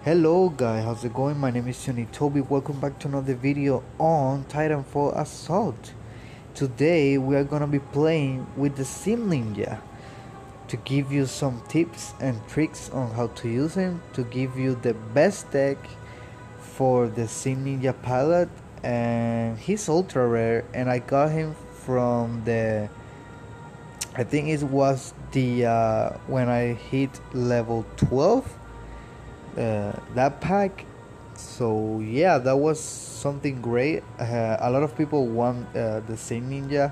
Hello guys, how's it going? My name is Toby. Welcome back to another video on Titanfall Assault. Today we are gonna be playing with the Sim Ninja to give you some tips and tricks on how to use him, to give you the best deck for the Sim Ninja pilot. And he's ultra rare, and I got him from I think it was the when I hit level 12, that pack. So yeah, that was something great. A lot of people want the same ninja,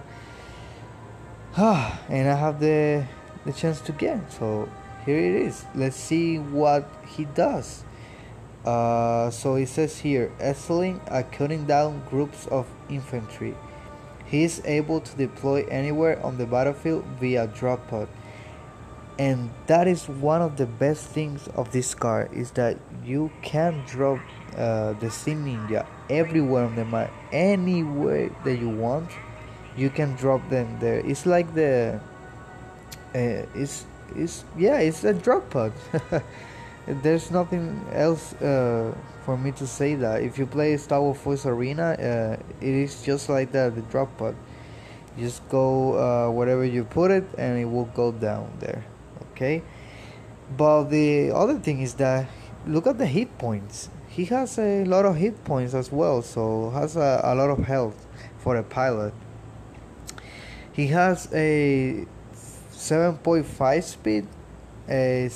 and I have the chance to get. So here it is. Let's see what he does. So it says here, excellent at cutting down groups of infantry. He is able to deploy anywhere on the battlefield via drop pod. And that is one of the best things of this card, is that you can drop the Sim Ninja everywhere on the map, anywhere that you want. You can drop them there. It's like it's a drop pod. There's nothing else for me to say that. If you play Star Wars Force Arena, it is just like that, the drop pod. You just go wherever you put it, and it will go down there. Okay, but the other thing is that look at the hit points. He has a lot of hit points as well, so has a lot of health for a pilot. He has a 7.5 speed, a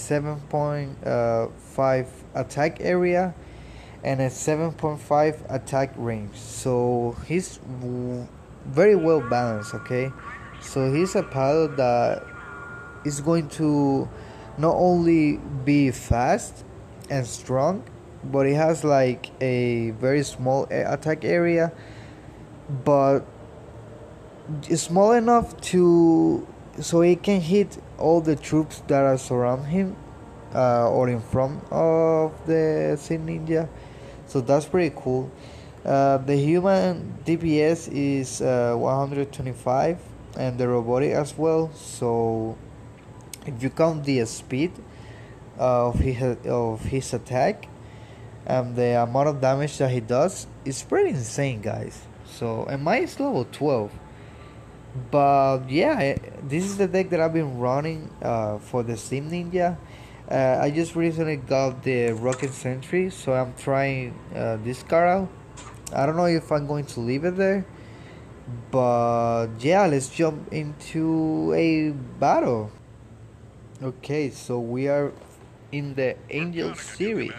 7.5 attack area, and a 7.5 attack range. So he's very well balanced. Okay, so he's a pilot that is going to not only be fast and strong, but it has like a very small attack area, but it's small enough to so he can hit all the troops that are surround him or in front of the Sim Ninja. So that's pretty cool. The human DPS is 125, and the robotic as well. So if you count the speed of his attack and the amount of damage that he does, it's pretty insane, guys. So, and mine is level 12. But yeah, this is the deck that I've been running for the Sim Ninja. I just recently got the Rocket Sentry, so I'm trying this card out. I don't know if I'm going to leave it there, but yeah, let's jump into a battle. Okay, so we are in the Angel series.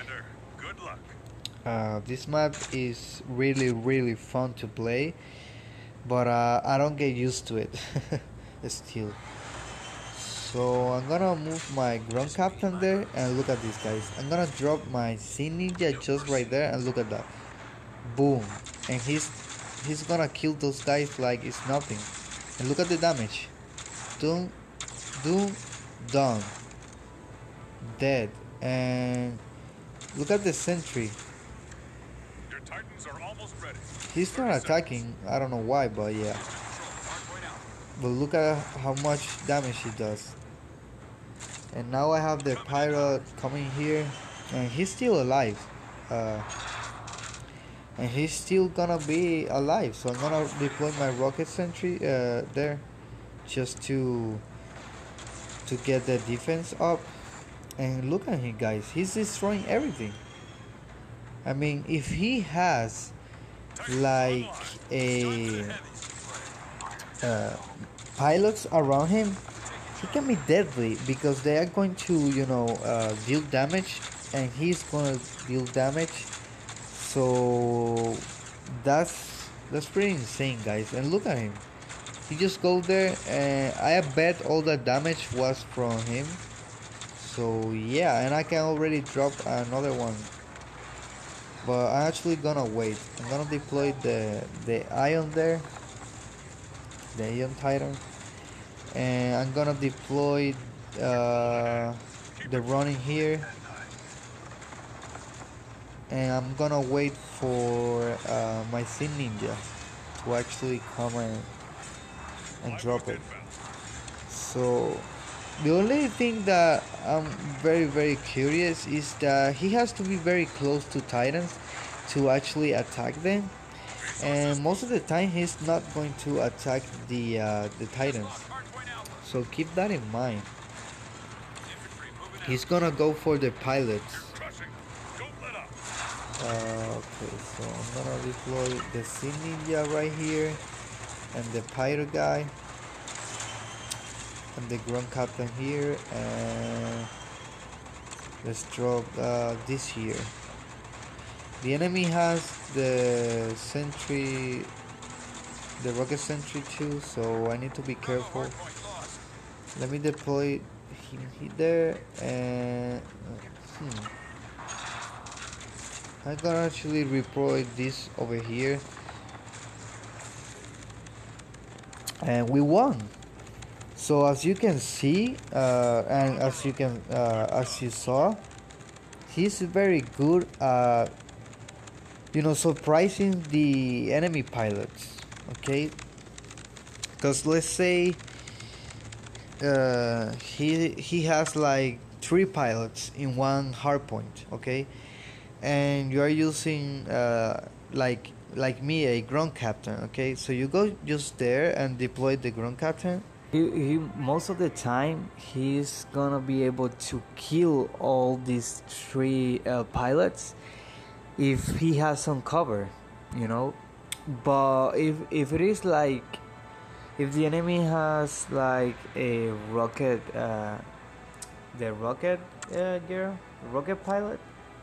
This map is really fun to play, but I don't get used to it still. So I'm gonna move my ground captain there, and look at this, guys. I'm gonna drop my Sim Ninja just right there, and look at that. Boom. And he's gonna kill those guys like it's nothing. And look at the damage. Doom, doom, done. Dead. And look at the sentry. Your Titans are almost ready. He's not attacking. I don't know why, but yeah. But look at how much damage he does. And now I have the pirate coming here, and he's still alive. And he's still gonna be alive. So I'm gonna deploy my rocket sentry there, just to get the defense up. And look at him, guys. He's destroying everything. I mean, if he has like a pilots around him, he can be deadly, because they are going to, deal damage, and he's gonna deal damage. So that's pretty insane, guys. And look at him. He just go there, and I bet all the damage was from him. So yeah, and I can already drop another one, but I'm actually gonna wait. I'm gonna deploy the Ion there, the Ion Titan, and I'm gonna deploy the running here, and I'm gonna wait for my Sim Ninja to actually come and drop it. So The only thing that I'm very curious is that he has to be very close to Titans to actually attack them, and most of the time he's not going to attack the Titans. So keep that in mind. He's gonna go for the pilots. Okay, so I'm gonna deploy the Sea Ninja right here, and the Pyro guy, and the Ground Captain here, and let's drop this here. The enemy has the sentry, the rocket sentry too, so I need to be careful. Let me deploy him there, and I'm gonna actually deploy this over here, and we won. So as you can see, and as you saw, he's very good at surprising the enemy pilots. Okay, because let's say he has like 3 pilots in one hard point. Okay, and you are using like me, a ground captain. Okay, so you go just there and deploy the ground captain. He most of the time he's gonna be able to kill all these 3 pilots if he has some cover, you know. But if it is like, if the enemy has like a rocket, the rocket girl, rocket pilot,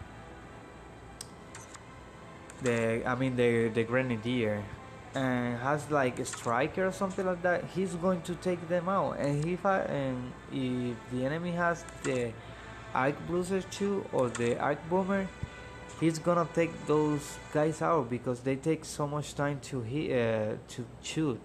the grenadier, and has like a striker or something like that, he's going to take them out. And if the enemy has the arc bruiser too, or the arc bomber, he's gonna take those guys out because they take so much time to to shoot.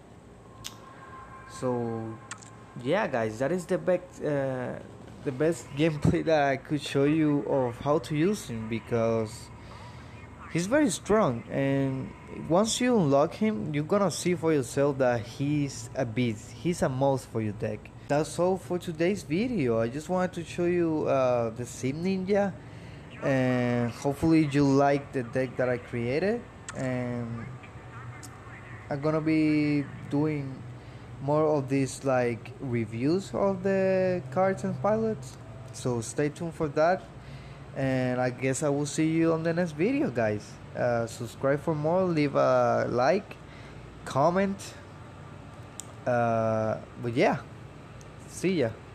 So yeah, guys, that is the best gameplay that I could show you of how to use him, because he's very strong, and once you unlock him, you're gonna see for yourself that he's a beast. He's a must for your deck. That's all for today's video. I just wanted to show you the Sim Ninja, and hopefully you like the deck that I created. And I'm gonna be doing more of these like reviews of the cards and pilots, so stay tuned for that. And I guess I will see you on the next video, guys. Subscribe for more, leave a like, comment, but yeah, see ya.